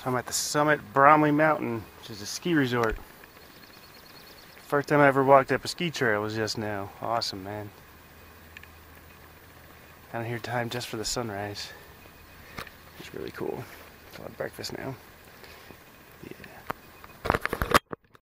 So I'm at the Summit Bromley Mountain, which is a ski resort. First time I ever walked up a ski trail was just now. Awesome, man. Down here time just for the sunrise. It's really cool. I'll have breakfast now.